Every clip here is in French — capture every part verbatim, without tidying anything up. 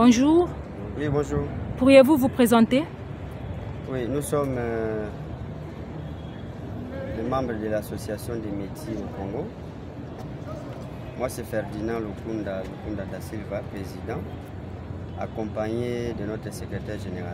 Bonjour. Oui, bonjour. Pourriez-vous vous présenter? Oui, nous sommes euh, les membres de l'association des métiers au Congo. Moi, c'est Ferdinand Lukunda, Lukunda da Silva, président, accompagné de notre secrétaire général.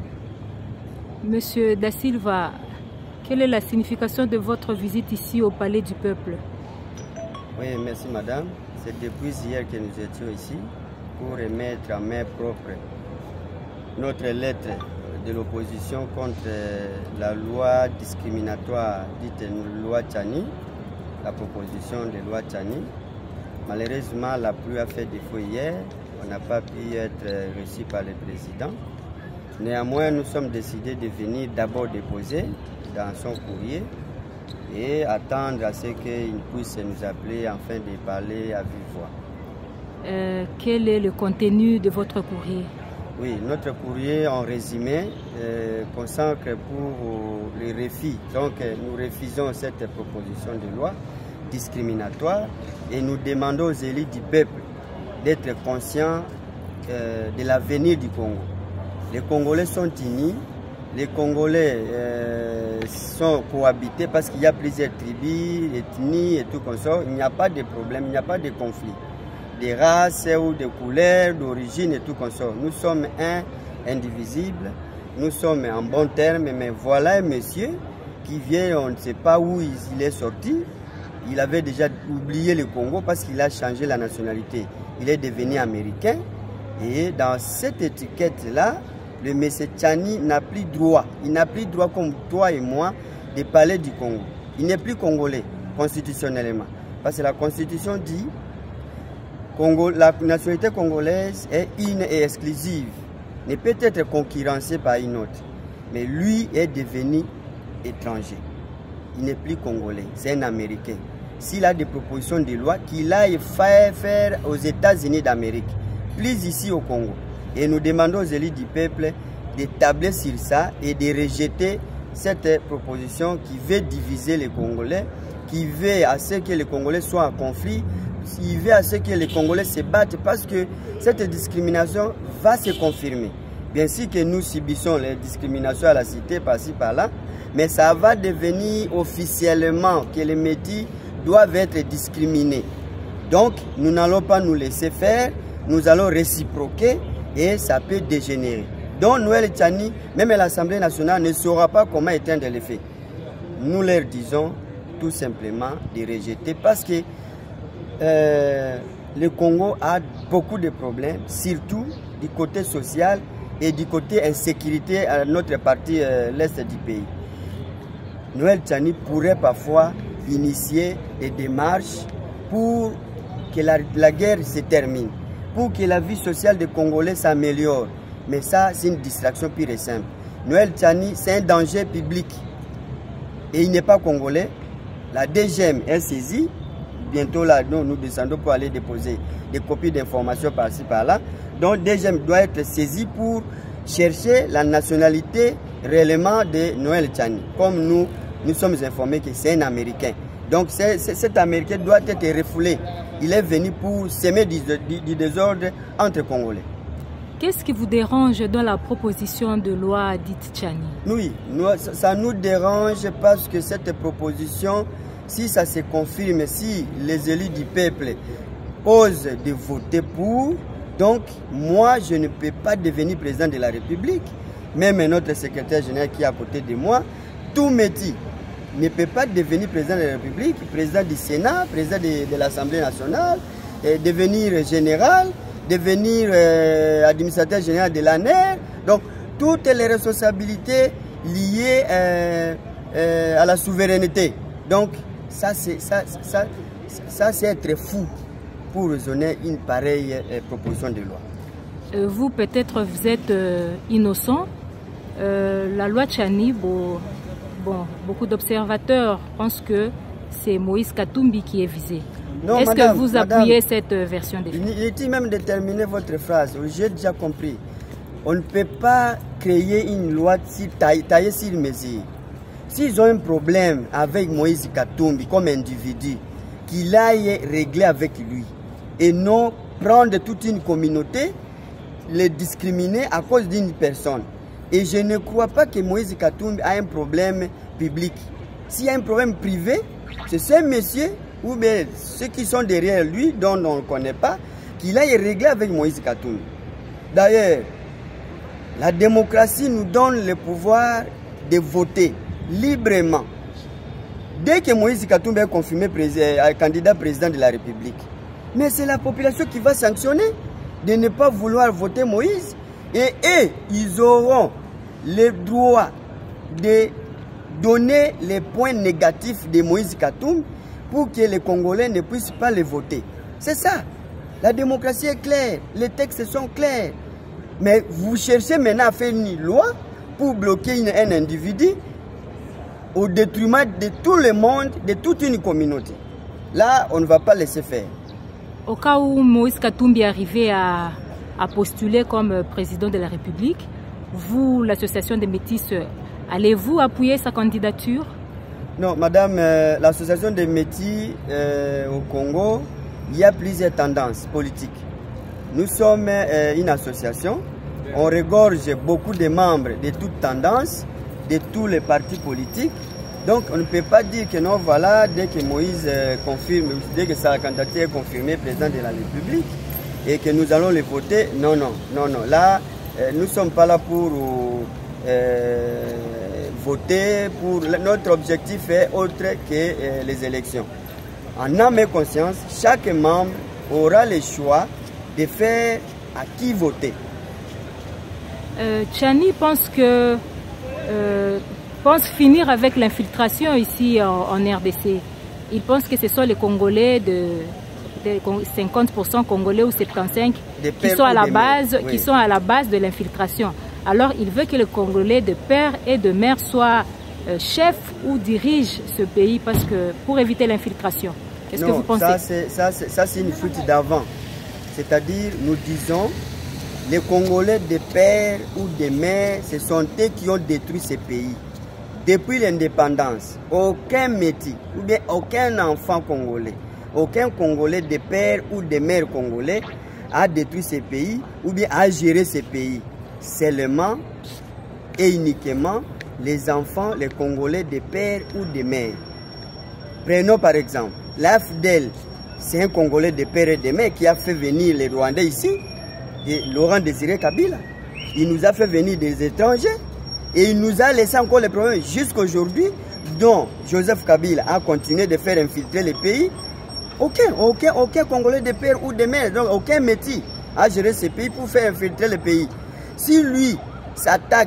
Monsieur da Silva, quelle est la signification de votre visite ici au Palais du Peuple? Oui, merci madame. C'est depuis hier que nous étions ici pour remettre à main propre notre lettre de l'opposition contre la loi discriminatoire dite loi Tchani, la proposition de loi Tchani. Malheureusement, la pluie a fait défaut hier. On n'a pas pu être reçu par le président. Néanmoins, nous sommes décidés de venir d'abord déposer dans son courrier et attendre à ce qu'il puisse nous appeler afin de parler à vive voix. Euh, quel est le contenu de votre courrier? Oui, notre courrier en résumé euh, consacre pour les refus. Donc nous refusons cette proposition de loi discriminatoire et nous demandons aux élus du peuple d'être conscients euh, de l'avenir du Congo. Les Congolais sont unis, les Congolais euh, sont cohabités parce qu'il y a plusieurs tribus, ethnies et tout comme ça. Il n'y a pas de problème, il n'y a pas de conflit. Des races ou de couleurs, d'origine et tout comme ça. Nous sommes un, indivisible, nous sommes en bon terme, mais voilà un monsieur qui vient, on ne sait pas où il est sorti. Il avait déjà oublié le Congo parce qu'il a changé la nationalité. Il est devenu américain et dans cette étiquette-là, le monsieur Tchani n'a plus droit. Il n'a plus droit comme toi et moi de parler du Congo. Il n'est plus congolais constitutionnellement. Parce que la constitution dit Congo, la nationalité congolaise est une et exclusive, ne peut être concurrencée par une autre. Mais lui est devenu étranger. Il n'est plus congolais, c'est un Américain. S'il a des propositions de loi, qu'il aille faire, faire aux États-Unis d'Amérique, plus ici au Congo. Et nous demandons aux élus du peuple de tabler sur ça et de rejeter cette proposition qui veut diviser les Congolais, qui veut à ce que les Congolais soient en conflit, il veut à ce que les Congolais se battent parce que cette discrimination va se confirmer. Bien sûr que nous subissons les discriminations à la cité par-ci par-là, mais ça va devenir officiellement que les métis doivent être discriminés. Donc nous n'allons pas nous laisser faire, nous allons réciproquer et ça peut dégénérer. Donc Noël Tchani, même l'Assemblée nationale ne saura pas comment éteindre les faits. Nous leur disons tout simplement de rejeter parce que Euh, le Congo a beaucoup de problèmes, surtout du côté social et du côté insécurité à notre partie euh, l'est du pays. Noël Tchani pourrait parfois initier des démarches pour que la, la guerre se termine, pour que la vie sociale des Congolais s'améliore. Mais ça, c'est une distraction pure et simple. Noël Tchani, c'est un danger public et il n'est pas congolais. La D G M est saisie. Bientôt là, nous, nous descendons pour aller déposer des copies d'informations par-ci par-là. Donc D G M doit être saisi pour chercher la nationalité réellement de Noël Tchani. Comme nous, nous sommes informés que c'est un Américain. Donc c'est, c'est, cet Américain doit être refoulé. Il est venu pour semer du, du, du désordre entre Congolais. Qu'est-ce qui vous dérange dans la proposition de loi dite Tchani? Oui, nous, ça, ça nous dérange parce que cette proposition, si ça se confirme, si les élus du peuple osent de voter pour, donc moi je ne peux pas devenir président de la République. Même notre secrétaire général qui est à côté de moi, tout métier ne peut pas devenir président de la République, président du Sénat, président de, de l'Assemblée nationale, et devenir général, devenir euh, administrateur général de l'A N R. Donc toutes les responsabilités liées euh, euh, à la souveraineté. Donc ça c'est ça, ça, ça, ça être fou pour raisonner une pareille euh, proposition de loi. Euh, vous peut-être vous êtes euh, innocent. Euh, la loi Tchani, bon, bon, beaucoup d'observateurs pensent que c'est Moïse Katumbi qui est visé. Est-ce que vous appuyez madame, cette version des faits? Inutile même de terminer votre phrase, j'ai déjà compris. On ne peut pas créer une loi taillée sur mesure. S'ils ont un problème avec Moïse Katumbi comme individu, qu'il aille régler avec lui et non prendre toute une communauté les discriminer à cause d'une personne. Et je ne crois pas que Moïse Katumbi a un problème public. S'il y a un problème privé, c'est ce monsieur ou bien ceux qui sont derrière lui, dont on ne connaît pas, qu'il aille régler avec Moïse Katumbi. D'ailleurs, la démocratie nous donne le pouvoir de voter librement. Dès que Moïse Katumbi est confirmé candidat président de la République, mais c'est la population qui va sanctionner de ne pas vouloir voter Moïse. Et eux, ils auront le droit de donner les points négatifs de Moïse Katumbi pour que les Congolais ne puissent pas les voter. C'est ça. La démocratie est claire, les textes sont clairs. Mais vous cherchez maintenant à faire une loi pour bloquer une, un individu au détriment de tout le monde, de toute une communauté. Là, on ne va pas laisser faire. Au cas où Moïse Katumbi arrivait à, à postuler comme président de la République, vous, l'association des Métis, allez-vous appuyer sa candidature? Non, madame, euh, l'association des Métis euh, au Congo, il y a plusieurs tendances politiques. Nous sommes euh, une association, on regorge beaucoup de membres de toutes tendances, de tous les partis politiques. Donc on ne peut pas dire que non, voilà, dès que Moïse euh, confirme, dès que sa candidature est confirmée président de la République et que nous allons le voter, non, non, non, non. Là, euh, nous ne sommes pas là pour euh, voter, pour notre objectif est autre que euh, les élections. En âme et conscience, chaque membre aura le choix de faire à qui voter. Euh, Tchani pense que euh, pense finir avec l'infiltration ici en, en R D C. Il pense que ce sont les Congolais de, de cinquante pour cent Congolais ou soixante-quinze pour cent qui sont à la base, oui. qui sont à la base de l'infiltration. Alors il veut que les Congolais de père et de mère soient euh, chefs ou dirigent ce pays parce que pour éviter l'infiltration. Qu'est-ce que vous pensez? Ça, c'est une fuite d'avant. C'est-à-dire, nous disons, les Congolais de père ou de mère, ce sont eux qui ont détruit ce pays. Depuis l'indépendance, aucun métis, ou bien aucun enfant congolais, aucun Congolais de père ou de mère congolais a détruit ce pays ou bien a géré ce pays. Seulement et uniquement les enfants, les Congolais de père ou de mère. Prenons par exemple, l'A F D L, c'est un Congolais de père et de mère qui a fait venir les Rwandais ici, et Laurent Désiré Kabila. Il nous a fait venir des étrangers et il nous a laissé encore les problèmes jusqu'à aujourd'hui, dont Joseph Kabila a continué de faire infiltrer les pays. Aucun, aucun, aucun Congolais de père ou de mère, donc aucun métis a géré ces pays pour faire infiltrer les pays. Si lui s'attaque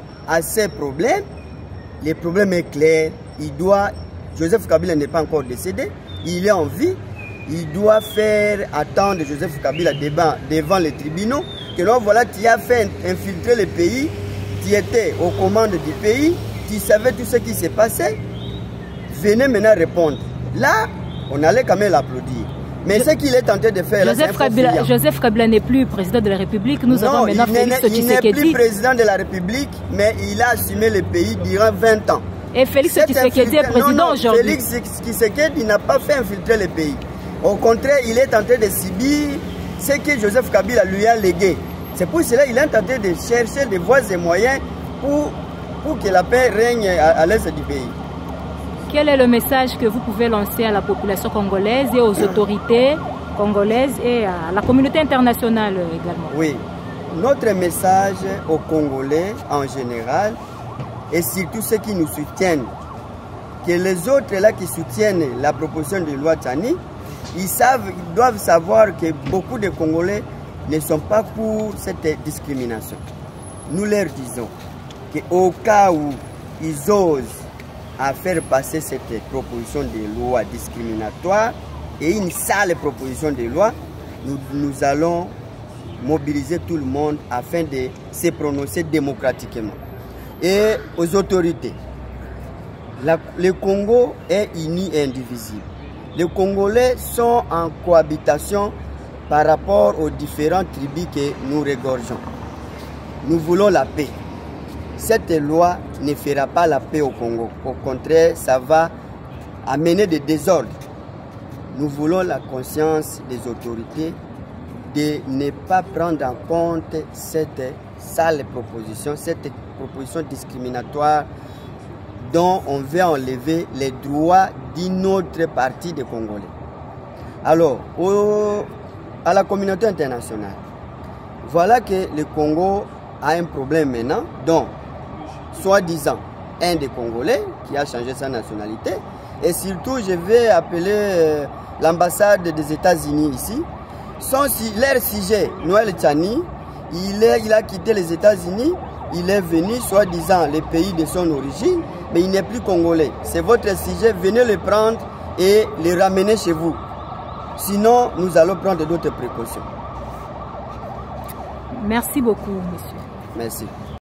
à ces problèmes, le problème est clair. Il doit, Joseph Kabila n'est pas encore décédé, il est en vie. Il doit faire attendre Joseph Kabila devant, devant les tribunaux. Que non, voilà, tu as fait infiltrer le pays, tu étais aux commandes du pays, tu savais tout ce qui s'est passé. Venez maintenant répondre. Là, on allait quand même l'applaudir. Mais ce qu'il est en train de faire, Joseph là, Kabila, Joseph Kabila n'est plus président de la République. Nous non, avons maintenant Félix Tshisekedi. Il n'est plus président de la République, mais il a assumé le pays durant vingt ans. Et Félix Tshisekedi est président aujourd'hui. Félix Tshisekedi n'a pas fait infiltrer le pays. Au contraire, il est en train de subir ce que Joseph Kabila lui a légué. C'est pour cela qu'il est en train de chercher des voies et moyens pour, pour que la paix règne à, à l'est du pays. Quel est le message que vous pouvez lancer à la population congolaise et aux autorités congolaises et à la communauté internationale également? Oui, notre message aux Congolais en général et surtout ceux qui nous soutiennent, que les autres là qui soutiennent la proposition de loi Tchani, ils, savent, ils doivent savoir que beaucoup de Congolais ne sont pas pour cette discrimination. Nous leur disons qu'au cas où ils osent à faire passer cette proposition de loi discriminatoire et une sale proposition de loi, nous, nous allons mobiliser tout le monde afin de se prononcer démocratiquement. Et aux autorités, la, le Congo est uni et indivisible. Les Congolais sont en cohabitation par rapport aux différentes tribus que nous regorgeons. Nous voulons la paix. Cette loi ne fera pas la paix au Congo. Au contraire, ça va amener des désordres. Nous voulons la conscience des autorités de ne pas prendre en compte cette sale proposition, cette proposition discriminatoire dont on veut enlever les droits d'une autre partie des Congolais. Alors, au, à la communauté internationale, voilà que le Congo a un problème maintenant, dont, soi-disant, un des Congolais qui a changé sa nationalité, et surtout, je vais appeler euh, l'ambassade des États-Unis ici. Son, leur sujet, Noël Tchani, il, est, il a quitté les États-Unis, il est venu, soi-disant, le pays de son origine, mais il n'est plus congolais. C'est votre sujet, venez le prendre et le ramener chez vous. Sinon, nous allons prendre d'autres précautions. Merci beaucoup, monsieur. Merci.